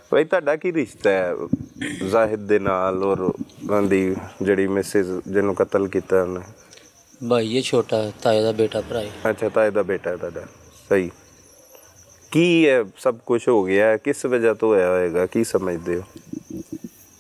भाई ਤੁਹਾਡਾ ਕੀ ਰਿਸ਼ਤਾ ਹੈ ਜ਼ਾਹਿਦ ਦੇ ਨਾਲ ਔਰ ਉਹਦੀ ਜਿਹੜੀ ਮਿਸਿਸ ਜਿਹਨੂੰ ਕਤਲ ਕੀਤਾ ਉਹਨੇ? भाई ये छोटा ताए का बेटा भरा है। अच्छा ताए का बेटा है ਤੁਹਾਡਾ, सही। की है सब कुछ हो गया है, किस वजह तो होया होएगा, की समझते हो?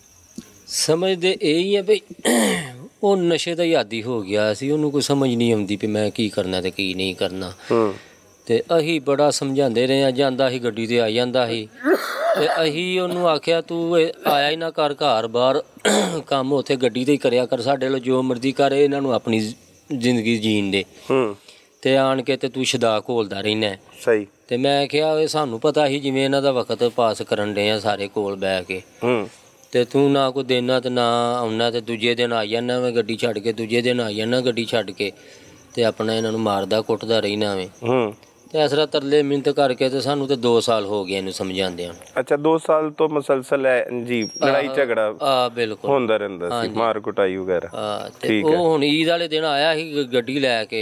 समझते यही है भाई वो नशे का आदी हो गया सी, उन्होंने कोई समझ नहीं आती भी मैं की करना ते की नहीं करना। ते अही बड़ा समझाते रहे हैं, जांदा ही गड्डी ते आ जांदा ही ते अही उन्होंने आख्या तू आया ही ना कर घर बाहर काम उत्थे गड्डी ते ही करया कर, साडे लो जो मर्जी कर, इन्हां नूं अपनी जिंदगी जीन दे ते आन के ते तू शदा घोलदा रहिना। सही। ते मैं क्या सानू पता ही जिवें इन्हां दा वक्त पास करन डे आ सारे कोल बैठ के, ते तू ना कोई देना ते ना आउना ते दूजे दिन आ जाना मैं गड्डी छड्ड के, दूजे दिन आ जाना गड्डी छड्ड के ते अपना इन्हां नूं मारदा कुੱਟਦਾ रहिना वे। ते इस तरह तरले मिन्नत करके ते सानू ते 2 साल हो गए इन्हूं समझांदे। अच्छा 2 साल तो मुसलसल है जी लड़ाई झगड़ा बिल्कुल होंदा रहिंदा सी, मार कुटाई वगैरह। ते ओ हुण ईद वाले दिन आया ही गड्डी लैके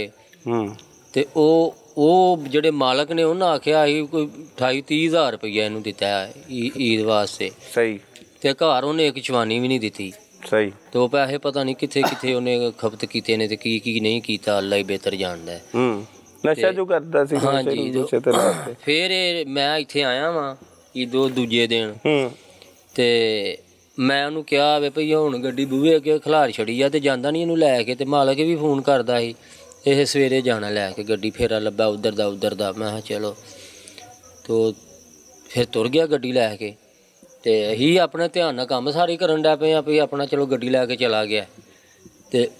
ते ओ ਜਿਹੜੇ ਮਾਲਕ ਨੇ ਉਹਨਾਂ ਆਖਿਆ ਸੀ ਕੋਈ 28-30 ਹਜ਼ਾਰ ਰੁਪਈਆ ਇਹਨੂੰ ਦਿੱਤਾ ਈਦ ਵਾਸਤੇ। ਸਹੀ। ਤੇ ਘਰ ਉਹਨੇ ਇੱਕ ਚਵਾਨੀ ਵੀ ਨਹੀਂ ਦਿੱਤੀ। ਸਹੀ। ਤੇ ਉਹ ਪੈਸੇ ਪਤਾ ਨਹੀਂ ਕਿੱਥੇ ਕਿੱਥੇ ਉਹਨੇ ਖਪਤ ਕੀਤੇ ਨੇ ਤੇ ਕੀ ਕੀ ਨਹੀਂ ਕੀਤਾ, ਅੱਲਾ ਹੀ ਬਿਹਤਰ ਜਾਣਦਾ ਹੈ। ਨਸ਼ਾ ਜੋ ਕਰਦਾ ਸੀ। ਹਾਂਜੀ। ਫਿਰ ਮੈਂ ਇੱਥੇ ਆਇਆ ਵਾਂ ਈਦੋ ਦੂਜੇ ਦਿਨ ਤੇ ਮੈਂ ਉਹਨੂੰ ਕਿਹਾ ਵੇ ਭਈ ਹੁਣ ਗੱਡੀ ਬੂਹੇ ਅੱਗੇ ਖਿਲਾਰ ਛੜੀ ਆ ਤੇ ਜਾਂਦਾ ਨਹੀਂ ਇਹਨੂੰ ਲੈ ਕੇ, ਤੇ ਮਾਲਕ ਵੀ ਫੋਨ ਕਰਦਾ ਸੀ ਇਹ ਸਵੇਰੇ ਜਾਣਾ ਲੈ ਕੇ ਗੱਡੀ, ਫੇਰਾ ਲੱਭਾ ਉੱਧਰ ਦਾ। ਮੈਂ ਕਿਹਾ ਚਲੋ ਤੋ ਫਿਰ ਤੁਰ ਗਿਆ ਗੱਡੀ ਲੈ ਕੇ, ਤੇ ਅਸੀਂ ਆਪਣੇ ਧਿਆਨ ਨਾਲ ਕੰਮ ਸਾਰੇ ਕਰਨ ਡੈ ਪਏ ਆ ਵੀ ਆਪਣਾ ਚਲੋ ਗੱਡੀ ਲੈ ਕੇ ਚਲਾ ਗਿਆ। ਤੇ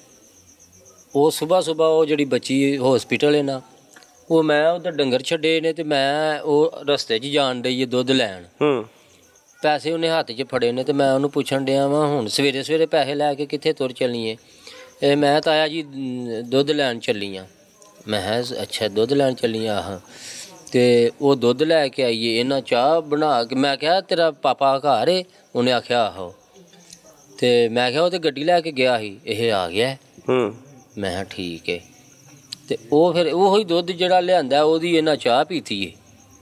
ਉਹ ਸੁਬਾਹ ਉਹ ਜਿਹੜੀ ਬੱਚੀ ਹੌਸਪੀਟਲ ਹੈ ਨਾ, ਉਹ ਮੈਂ ਉੱਧਰ ਡੰਗਰ ਛੱਡੇ ਨੇ ਤੇ ਮੈਂ ਉਹ ਰਸਤੇ 'ਚ ਜਾਣ ਡਈ ਦੁੱਧ ਲੈਣ, ਪੈਸੇ ਉਹਨੇ ਹੱਥ 'ਚ ਫੜੇ ਨੇ ਤੇ ਮੈਂ ਉਹਨੂੰ ਪੁੱਛਣ ਡਿਆ ਵਾਂ ਹੁਣ ਸਵੇਰੇ ਪੈਸੇ ਲੈ ਕੇ ਕਿੱਥੇ ਤੁਰ ਚੱਲੀਏ? ਇਹ ਮੈਂ ਤਾਇਆ ਜੀ ਦੁੱਧ ਲੈਣ ਚੱਲੀ ਆ। ਮੈਂ ਕਿਹਾ ਅੱਛਾ ਦੁੱਧ ਲੈਣ ਚੱਲੀ ਆ? ਹਾਂ। ਤੇ ਉਹ ਦੁੱਧ ਲੈ ਕੇ ਆਈਏ, ਇਹਨਾਂ ਚਾਹ ਬਣਾ ਕੇ, ਮੈਂ ਕਿਹਾ ਤੇਰਾ ਪਾਪਾ ਘਰ ਏ? ਉਹਨੇ ਆਖਿਆ ਆਹੋ। ਤੇ ਮੈਂ ਕਿਹਾ ਉਹ ਤੇ ਗੱਡੀ ਲੈ ਕੇ ਗਿਆ ਸੀ, ਇਹ ਆ ਗਿਆ। ਮੈਂ ਕਿਹਾ ਠੀਕ ਹੈ। ਤੇ ਉਹ ਫਿਰ ਉਹੀ ਦੁੱਧ ਜਿਹੜਾ ਲਿਆਂਦਾ ਉਹਦੀ ਇਹਨਾਂ ਚਾਹ ਪੀਤੀ ਏ,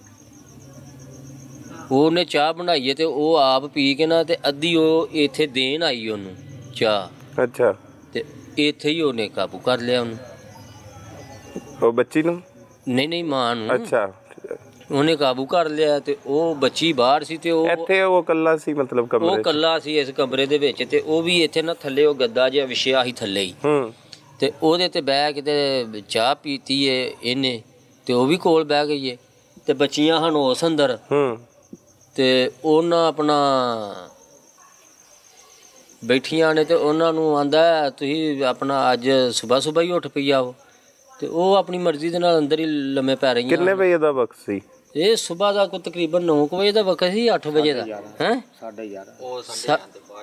ਉਹਨੇ ਚਾਹ ਬਣਾਈਏ ਤੇ ਉਹ ਆਪ ਪੀ ਕੇ ਨਾ ਤੇ ਅੱਧੀ ਉਹ ਇੱਥੇ ਦੇਣ ਆਈ ਉਹਨੂੰ ਚਾਹ। ਅੱਛਾ। ਤੇ ਇੱਥੇ ਹੀ ਉਹਨੇ ਕਾਬੂ ਕਰ ਲਿਆ ਉਹਨੂੰ। ਉਹ ਬੱਚੀ ਨੂੰ? ਨਹੀਂ ਮਾਂ ਨੂੰ। ਅੱਛਾ। ਉਹਨੇ ਕਾਬੂ ਕਰ ਲਿਆ ਤੇ ਉਹ ਬੱਚੀ ਬਾਹਰ ਸੀ ਤੇ ਉਹ ਇੱਥੇ ਉਹ ਇਕੱਲਾ ਸੀ, ਮਤਲਬ ਕਮਰੇ ਉਹ ਇਕੱਲਾ ਸੀ ਇਸ ਕਮਰੇ ਦੇ ਵਿੱਚ, ਤੇ ਉਹ ਵੀ ਇੱਥੇ ਨਾ ਥੱਲੇ ਉਹ ਗੱਦਾ ਜਿਹਾ ਵਿਛਿਆ ਸੀ ਥੱਲੇ ਹੀ, ਤੇ ਉਹਦੇ ਤੇ ਬਹਿ ਕੇ ਤੇ ਚਾਹ ਪੀਤੀ ਏ ਇਹਨੇ, ਤੇ ਉਹ ਵੀ ਕੋਲ ਬਹਿ ਗਈ ਏ, ਤੇ ਬੱਚੀਆਂ ਹਨ ਉਸ ਅੰਦਰ। ਤੇ ਉਹਨਾਂ ਆਪਣਾ ਬੈਠੀਆਂ ਨੇ ਤੇ ਉਹਨਾਂ ਨੂੰ ਆਂਦਾ ਤੁਸੀਂ ਆਪਣਾ ਅੱਜ ਸੁਬਾਹ ਹੀ ਉੱਠ ਪਈ ਆਓ, ਤੇ ਉਹ ਆਪਣੀ ਮਰਜ਼ੀ ਦੇ ਨਾਲ ਅੰਦਰ ਹੀ ਲੰਮੇ ਪੈ ਰਹੀਆਂ। ਕਿੰਨੇ ਵਜੇ ਦਾ ਵਕਤ ਸੀ ਇਹ? ਸੁਬਾਹ ਦਾ ਕੋਈ ਤਕਰੀਬਨ 9 ਵਜੇ ਦਾ ਵਕਤ ਸੀ, 8 ਵਜੇ ਦਾ। ਹੈਂ 11:30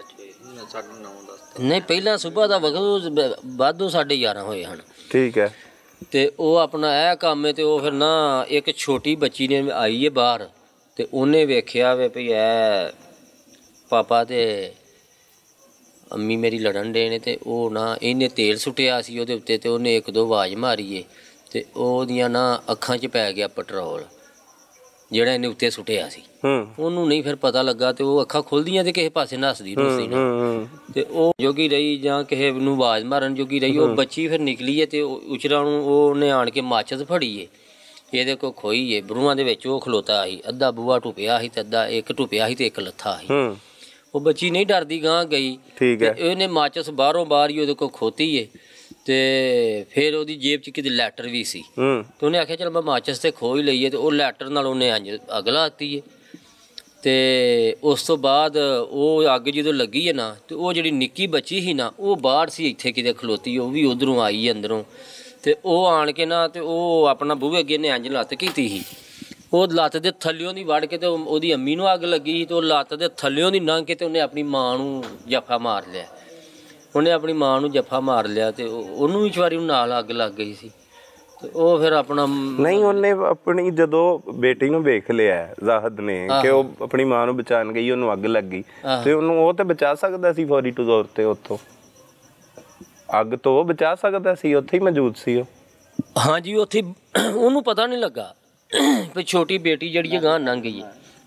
ਨਹੀਂ ਪਹਿਲਾਂ ਸੁਬਾਹ ਦਾ ਵਕਤ ਵਾਧੂ 11:30 ਹੋਏ ਹਨ। ਠੀਕ ਹੈ। ਤੇ ਉਹ ਆਪਣਾ ਇਹ ਕੰਮ ਹੈ, ਤੇ ਉਹ ਫਿਰ ਨਾ ਇੱਕ ਛੋਟੀ ਬੱਚੀ ਨੇ ਆਈ ਹੈ ਬਾਹਰ, ਤੇ ਉਹਨੇ ਵੇਖਿਆ ਵੇ ਭਈ ਇਹ ਪਾਪਾ ਤੇ ਅੰਮੀ ਮੇਰੀ ਲੜਨ ਡੇ ਨੇ, ਤੇ ਉਹ ਨਾ ਇਹਨੇ ਤੇਲ ਸੁੱਟਿਆ ਸੀ ਉਹਦੇ ਉੱਤੇ, ਤੇ ਉਹਨੇ 1-2 ਆਵਾਜ਼ ਮਾਰੀ ਏ, ਤੇ ਉਹਦੀਆਂ ਨਾ ਅੱਖਾਂ 'ਚ ਪੈ ਗਿਆ ਪੈਟਰੋਲ ਜਿਹੜਾ ਇਹਨੇ ਉੱਤੇ ਸੁੱਟਿਆ ਸੀ। ਉਹਨੂੰ ਨਹੀਂ ਫਿਰ ਪਤਾ ਲੱਗਾ, ਤੇ ਉਹ ਅੱਖਾਂ ਖੁੱਲਦੀਆਂ ਤੇ ਕਿਸੇ ਪਾਸੇ ਨੱਸਦੀ ਨਾ, ਤੇ ਉਹ ਜੋਗੀ ਰਹੀ ਜਾਂ ਕਿਸੇ ਨੂੰ ਆਵਾਜ਼ ਮਾਰਨ ਜੋਗੀ ਰਹੀ। ਉਹ ਬੱਚੀ ਫਿਰ ਨਿਕਲੀ ਹੈ, ਤੇ ਉਚਰਾ ਨੂੰ ਉਹਨੇ ਆਣ ਕੇ ਮਾਚਿਸ ਫੜੀ ਏ, ਇਹਦੇ ਕੋਲ ਖੋਈ ਏ ਬਰੂਹਾਂ ਦੇ ਵਿੱਚ, ਉਹ ਖਲੋਤਾ ਸੀ, ਅੱਧਾ ਬੂਹਾ ਟੁੱਪਿਆ ਸੀ ਤੇ ਅੱਧਾ ਇੱਕ ਟੁੱਪਿਆ ਸੀ ਤੇ ਇੱਕ ਲੱਥਾ ਸੀ। ਉਹ ਬੱਚੀ ਨਹੀਂ ਡਰਦੀ ਗਾਂ ਗਈ, ਇਹਨੇ ਮਾਚਿਸ ਬਾਹਰੋਂ ਬਾਹਰ ਹੀ ਉਹਦੇ ਕੋਲ ਖੋਤੀ ਏ, ਤੇ ਫਿਰ ਉਹਦੀ ਜੇਬ 'ਚ ਕਿਤੇ ਲੈਟਰ ਵੀ ਸੀ, ਤੇ ਉਹਨੇ ਆਖਿਆ ਚਲ ਮੈਂ ਮਾਚਿਸ ਤੇ ਖੋਹ ਹੀ ਲਈਏ, ਤੇ ਉਹ ਲੈਟਰ ਨਾਲ ਉਹਨੇ ਅੱਗ ਲਾਤੀ ਏ। ਤੇ ਉਸ ਤੋਂ ਬਾਅਦ ਉਹ ਅੱਗ ਜਦੋਂ ਲੱਗੀ ਹੈ ਨਾ, ਤੇ ਉਹ ਜਿਹੜੀ ਨਿੱਕੀ ਬੱਚੀ ਸੀ ਨਾ, ਉਹ ਬਾਹਰ ਸੀ ਇੱਥੇ ਕਿਤੇ ਖਲੋਤੀ, ਉਹ ਵੀ ਉੱਧਰੋਂ ਆਈ ਅੰਦਰੋਂ, ਤੇ ਉਹ ਆਣ ਕੇ ਨਾ ਤੇ ਉਹ ਆਪਣਾ ਬੂਹੇ ਅੱਗੇ ਨੇ ਇੰਝ ਲੱਤ ਕੀਤੀ ਸੀ, ਉਹ ਲੱਤ ਦੇ ਥੱਲਿਓਂ ਦੀ ਵੜ ਕੇ ਤੇ ਉਹਦੀ ਅੰਮੀ ਨੂੰ ਅੱਗ ਲੱਗੀ ਸੀ, ਤੇ ਉਹ ਲੱਤ ਦੇ ਥੱਲਿਓਂ ਦੀ ਲੰਘ ਕੇ ਤੇ ਉਹਨੇ ਆਪਣੀ ਮਾਂ ਨੂੰ ਜੱਫਾ ਮਾਰ ਲਿਆ। ਉਹਨੇ ਆਪਣੀ ਮਾਂ ਨੂੰ ਜੱਫਾ ਮਾਰ ਲਿਆ, ਤੇ ਉਹਨੂੰ ਵੀ ਵਾਰੀ ਨਾਲ ਅੱਗ ਲੱਗ ਗਈ ਸੀ, ਤੇ ਉਹ ਫਿਰ ਆਪਣਾ ਨਹੀਂ ਉਹਨੇ ਆਪਣੀ ਜਦੋਂ ਬੇਟੀ ਨੂੰ ਵੇਖ ਲਿਆ ਜ਼ਾਹਦ ਨੇ ਕਿ ਉਹ ਆਪਣੀ ਮਾਂ ਨੂੰ ਬਚਾਉਣ ਗਈ, ਉਹਨੂੰ ਅੱਗ ਲੱਗ ਗਈ, ਤੇ ਉਹਨੂੰ ਉਹ ਤੇ ਬਚਾ ਸਕਦਾ ਸੀ ਫੌਰੀ ਤੌਰ ਤੇ, ਉੱਥੋਂ ਅੱਗ ਤੋਂ ਉਹ ਬਚਾ ਸਕਦਾ ਸੀ, ਉੱਥੇ ਹੀ ਮੌਜੂਦ ਸੀ ਉਹ। ਹਾਂਜੀ ਉੱਥੇ ਉਹਨੂੰ ਪਤਾ ਨਹੀਂ ਲੱਗਾ ਵੀ ਛੋਟੀ ਬੇਟੀ ਜਿਹੜੀ ਗਾਂ ਲੰਘ ਗਈ ਹੈ,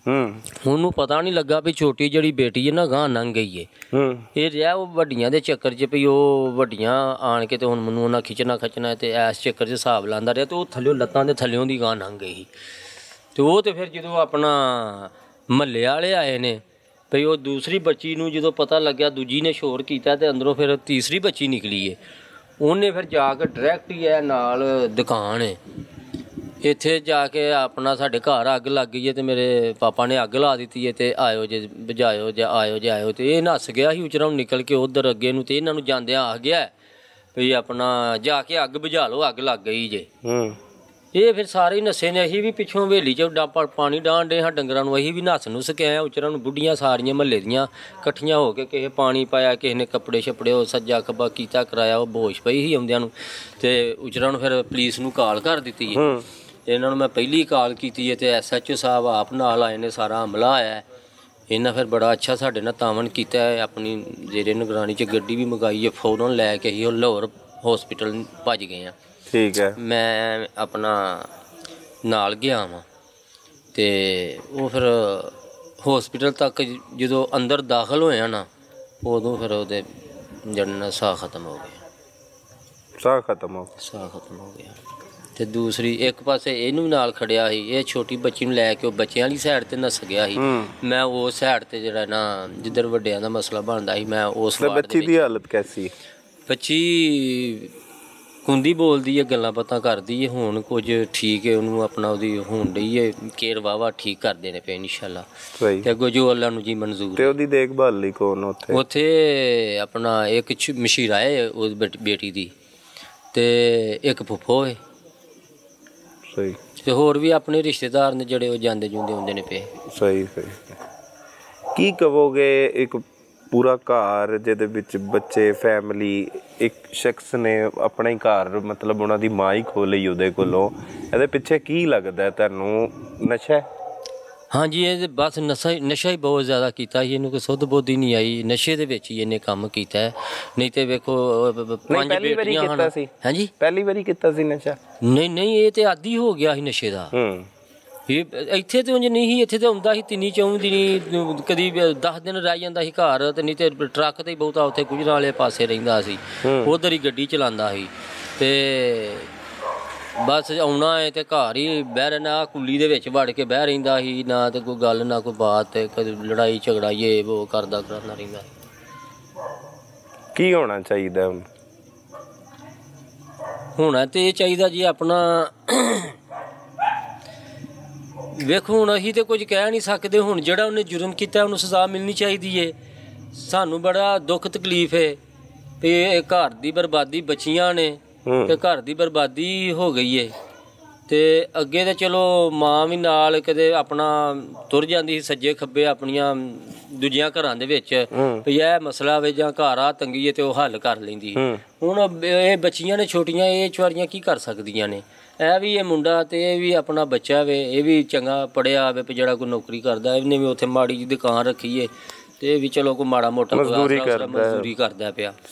ਉਹਨੂੰ ਪਤਾ ਨਹੀਂ ਲੱਗਾ ਵੀ ਛੋਟੀ ਜਿਹੜੀ ਬੇਟੀ ਹੈ ਨਾ ਗਾਂ ਲੰਘ ਗਈ ਏ। ਇਹ ਰਿਹਾ ਉਹ ਵੱਡੀਆਂ ਦੇ ਚੱਕਰ 'ਚ ਵੀ ਉਹ ਵੱਡੀਆਂ ਆਣ ਕੇ ਤੇ ਹੁਣ ਮੈਨੂੰ ਉਹਨਾਂ ਖਿੱਚਣਾ ਤੇ ਇਸ ਚੱਕਰ 'ਚ ਹਿਸਾਬ ਲਾਉਂਦਾ ਰਿਹਾ ਤੇ ਉਹ ਥੱਲਿਓ ਲੱਤਾਂ ਦੇ ਥੱਲਿਓਂ ਦੀ ਗਾਂ ਲੰਘ ਗਈ ਸੀ। ਤੇ ਉਹ ਤੇ ਫਿਰ ਜਦੋਂ ਆਪਣਾ ਮਹੱਲੇ ਵਾਲੇ ਆਏ ਨੇ ਭਈ ਉਹ ਦੂਸਰੀ ਬੱਚੀ ਨੂੰ ਜਦੋਂ ਪਤਾ ਲੱਗਿਆ, ਦੂਜੀ ਨੇ ਸ਼ੋਰ ਕੀਤਾ ਤੇ ਅੰਦਰੋਂ ਫਿਰ ਤੀਸਰੀ ਬੱਚੀ ਨਿਕਲੀ ਏ। ਉਹਨੇ ਫਿਰ ਜਾ ਕੇ ਡਾਇਰੈਕਟ ਹੀ ਇਹ ਨਾਲ ਦੁਕਾਨ ਏ ਇੱਥੇ ਜਾ ਕੇ ਆਪਣਾ ਸਾਡੇ ਘਰ ਅੱਗ ਲੱਗ ਗਈ ਹੈ ਤੇ ਮੇਰੇ ਪਾਪਾ ਨੇ ਅੱਗ ਲਾ ਦਿੱਤੀ ਹੈ ਤੇ ਆਇਓ ਜੇ ਬੁਝਾਇਓ ਜਾਂ ਆਇਓ ਤੇ ਇਹ ਨੱਸ ਗਿਆ ਸੀ ਉਚਰਾ ਨਿਕਲ ਕੇ ਉਧਰ ਅੱਗੇ ਨੂੰ ਤੇ ਇਹਨਾਂ ਨੂੰ ਜਾਂਦਿਆਂ ਆ ਗਿਆ ਵੀ ਆਪਣਾ ਜਾ ਕੇ ਅੱਗ ਬੁਝਾ ਲਓ, ਅੱਗ ਲੱਗ ਗਈ ਜੇ। ਇਹ ਫਿਰ ਸਾਰੇ ਨੱਸੇ ਨੇ। ਅਸੀਂ ਵੀ ਪਿੱਛੋਂ ਹਵੇਲੀ 'ਚ ਪਾਣੀ ਡਾਣ ਡੇ ਹਾਂ ਡੰਗਰਾਂ ਨੂੰ, ਅਸੀਂ ਵੀ ਨੱਸ ਨੂੰ ਸਕਿਆ ਉਚਰਾਂ ਨੂੰ। ਬੁੱਢੀਆਂ ਸਾਰੀਆਂ ਮਹੱਲੇ ਦੀਆਂ ਇਕੱਠੀਆਂ ਹੋ ਕੇ ਕਿਸੇ ਪਾਣੀ ਪਾਇਆ, ਕਿਸੇ ਨੇ ਕੱਪੜੇ ਛੱਪੜੇ ਉਹ ਸੱਜਾ ਖੱਬਾ ਕੀਤਾ ਕਰਾਇਆ। ਉਹ ਬੋਸ਼ ਪਈ ਸੀ ਆਉਂਦਿਆਂ ਨੂੰ ਤੇ ਉਚਰਾਂ ਨੂੰ ਫਿਰ ਪੁਲਿਸ ਨੂੰ ਕਾਲ ਕਰ ਦਿੱਤੀ ਹੈ। ਇਹਨਾਂ ਨੂੰ ਮੈਂ ਪਹਿਲੀ ਕਾਲ ਕੀਤੀ ਹੈ ਤੇ SHO ਸਾਹਿਬ ਆਪ ਨਾਲ ਆਏ ਨੇ, ਸਾਰਾ ਹਮਲਾ ਆਇਆ। ਇਹਨਾਂ ਫਿਰ ਬੜਾ ਅੱਛਾ ਸਾਡੇ ਨਾਲ ਤਾਵਨ ਕੀਤਾ ਹੈ। ਆਪਣੀ ਜ਼ੇਰੇ ਨਿਗਰਾਨੀ 'ਚ ਗੱਡੀ ਵੀ ਮੰਗਾਈ ਹੈ, ਫੌਰਨ ਲੈ ਕੇ ਅਸੀਂ ਉਹ ਲਾਹੌਰ ਹੌਸਪੀਟਲ ਭੱਜ ਗਏ ਹਾਂ। ਠੀਕ ਹੈ। ਮੈਂ ਆਪਣਾ ਨਾਲ ਗਿਆ ਵਾਂ ਤੇ ਉਹ ਫਿਰ ਹੌਸਪੀਟਲ ਤੱਕ ਜਦੋਂ ਅੰਦਰ ਦਾਖਲ ਹੋਇਆ ਨਾ ਉਦੋਂ ਫਿਰ ਉਹਦੇ ਜਨ ਸਾਹ ਖਤਮ ਹੋ ਗਿਆ। ਸਾਹ ਖਤਮ ਹੋ ਗਿਆ ਤੇ ਦੂਸਰੀ ਇੱਕ ਪਾਸੇ ਇਹਨੂੰ ਨਾਲ ਖੜਿਆ ਸੀ, ਇਹ ਛੋਟੀ ਬੱਚੀ ਨੂੰ ਲੈ ਕੇ ਉਹ ਬੱਚਿਆਂ ਵਾਲੀ ਸਾਈਡ ਤੇ ਨੱਸ ਗਿਆ ਸੀ। ਮੈਂ ਉਸ ਸਾਈਡ ਤੇ ਜਿਹੜਾ ਨਾ ਜਿੱਧਰ ਵੱਡਿਆਂ ਦਾ ਮਸਲਾ ਬਣਦਾ ਸੀ ਮੈਂ ਉਸ ਵਾਰ। ਬੱਚੀ ਦੀ ਹਾਲਤ ਕੈਸੀ? ਬੱਚੀ ਕੁੰਦੀ ਬੋਲਦੀ ਹੈ, ਗੱਲਾਂ ਬਾਤਾਂ ਕਰਦੀ ਹੈ, ਹੁਣ ਕੁਝ ਠੀਕ ਹੈ। ਉਹਨੂੰ ਆਪਣਾ ਉਹਦੀ ਹੋਣ ਡਈ ਹੈ ਕੇਅਰ ਵਾਵਾ ਠੀਕ ਕਰ ਦੇਣੇ ਪਏ ਇਨਸ਼ਾਅੱਲਾ ਤੇ ਅੱਗੋਂ ਜੋ ਅੱਲਾ ਨੂੰ ਜੀ ਮਨਜ਼ੂਰ। ਤੇ ਉਹਦੀ ਦੇਖਭਾਲ ਲਈ ਕੌਣ ਉੱਥੇ ਆਪਣਾ ਇੱਕ ਮਸ਼ੀਰਾ ਹੈ ਉਹ ਬੇਟੀ ਦੀ ਤੇ ਇੱਕ ਫੁੱਫੋ ਹੈ ਤੇ ਹੋਰ ਵੀ ਆਪਣੇ ਰਿਸ਼ਤੇਦਾਰ ਨੇ ਜਿਹੜੇ ਉਹ ਜਾਂਦੇ ਜੁੰਦੇ ਹੁੰਦੇ ਨੇ ਪਏ। ਸਹੀ। ਕੀ ਕਹੋਗੇ ਇੱਕ ਪੂਰਾ ਘਰ ਜਿਹਦੇ ਵਿੱਚ ਬੱਚੇ ਫੈਮਿਲੀ, ਇੱਕ ਸ਼ਖਸ ਨੇ ਆਪਣਾ ਹੀ ਘਰ ਮਤਲਬ ਉਹਨਾਂ ਦੀ ਮਾਂ ਹੀ ਖੋਹ ਲਈ ਉਹਦੇ ਕੋਲੋਂ, ਇਹਦੇ ਪਿੱਛੇ ਕੀ ਲੱਗਦਾ ਤੁਹਾਨੂੰ? ਨਸ਼ਾ? ਹਾਂਜੀ, ਇਹ ਬਸ ਨਸ਼ਾ ਹੀ ਬਹੁਤ ਜ਼ਿਆਦਾ ਕੀਤਾ ਸੀ। ਇਹਨੂੰ ਕੋਈ ਸੁੱਧ ਬੁੱਧ ਹੀ ਨਹੀਂ ਆਈ, ਨਸ਼ੇ ਦੇ ਵਿੱਚ ਹੀ ਇਹਨੇ ਕੰਮ ਕੀਤਾ ਹੈ। ਨਹੀਂ ਤੇ ਵੇਖੋ 5 ਬੇਟੀਆਂ ਹਨ। ਹਾਂਜੀ, ਪਹਿਲੀ ਵਾਰੀ ਕੀਤਾ ਸੀ ਨਸ਼ਾ? ਨਹੀਂ ਇਹ ਤੇ ਆਦੀ ਹੋ ਗਿਆ ਸੀ ਨਸ਼ੇ ਦਾ। ਇਹ ਇੱਥੇ ਤੇ ਉਂਝ ਨਹੀਂ ਸੀ, ਇੱਥੇ ਤੇ ਆਉਂਦਾ ਸੀ 3-4 ਦਿਨ, ਕਦੀ 10 ਦਿਨ ਰਹਿ ਜਾਂਦਾ ਸੀ ਘਰ ਤੇ ਨਹੀਂ ਤੇ ਟਰੱਕ ਤੇ ਬਹੁਤਾ ਉੱਥੇ ਗੁਜਰਾਂ ਵਾਲੇ ਪਾਸੇ ਰਹਿੰਦਾ ਸੀ, ਉਧਰ ਹੀ ਗੱਡੀ ਚਲਾਉਂਦਾ ਸੀ ਤੇ ਬਸ ਆਉਣਾ ਹੈ ਤੇ ਘਰ ਹੀ ਬਹਿ ਰਹਿਣਾ। ਕੁੱਲੀ ਦੇ ਵਿੱਚ ਵੜ ਕੇ ਬਹਿ ਰਹਿੰਦਾ ਸੀ, ਨਾ ਤੇ ਕੋਈ ਗੱਲ ਨਾ ਕੋਈ ਬਾਤ, ਤੇ ਕਦੇ ਲੜਾਈ ਝਗੜਾ ਇਹ ਉਹ ਕਰਦਾ ਰਹਿੰਦਾ। ਕੀ ਹੋਣਾ ਚਾਹੀਦਾ ਹੋਣਾ ਤੇ ਇਹ ਚਾਹੀਦਾ ਜੀ ਆਪਣਾ ਵੇਖੋ ਹੁਣ ਅਸੀਂ ਤੇ ਕੁਝ ਕਹਿ ਨਹੀਂ ਸਕਦੇ। ਹੁਣ ਜਿਹੜਾ ਉਹਨੇ ਜੁਰਮ ਕੀਤਾ ਉਹਨੂੰ ਸਜ਼ਾ ਮਿਲਣੀ ਚਾਹੀਦੀ ਏ। ਸਾਨੂੰ ਬੜਾ ਦੁੱਖ ਤਕਲੀਫ ਹੈ ਵੀ ਇਹ ਘਰ ਦੀ ਬਰਬਾਦੀ, ਬੱਚੀਆਂ ਨੇ ਤੇ ਘਰ ਦੀ ਬਰਬਾਦੀ ਹੋ ਗਈ ਏ। ਤੇ ਅੱਗੇ ਤੇ ਚਲੋ ਮਾਂ ਵੀ ਨਾਲ ਕਦੇ ਆਪਣਾ ਤੁਰ ਜਾਂਦੀ ਸੀ ਸੱਜੇ ਖੱਬੇ ਆਪਣੀਆਂ ਦੂਜਿਆਂ ਘਰਾਂ ਦੇ ਵਿੱਚ ਵੀ ਇਹ ਮਸਲਾ ਵੇ ਜਾਂ ਘਰ ਆ ਤੰਗੀ ਏ ਤੇ ਉਹ ਹੱਲ ਕਰ ਲੈਂਦੀ। ਹੁਣ ਇਹ ਬੱਚੀਆਂ ਨੇ ਛੋਟੀਆਂ, ਇਹ ਚੁਆਰੀਆਂ ਕੀ ਕਰ ਸਕਦੀਆਂ ਨੇ? ਇਹ ਵੀ ਇਹ ਮੁੰਡਾ ਤੇ ਇਹ ਵੀ ਆਪਣਾ ਬੱਚਾ ਵੇ, ਇਹ ਵੀ ਚੰਗਾ ਪੜ੍ਹਿਆ ਵੇ ਜਿਹੜਾ ਕੋਈ ਨੌਕਰੀ ਕਰਦਾ, ਇਹਨੇ ਵੀ ਉੱਥੇ ਮਾੜੀ ਜਿਹੀ ਦੁਕਾਨ ਰੱਖੀ ਏ ਤੇ ਇਹ ਵੀ ਚਲੋ ਕੋਈ ਮਾੜਾ ਮੋਟਾ ਮਜ਼ਦੂਰੀ ਕਰਦਾ ਪਿਆ।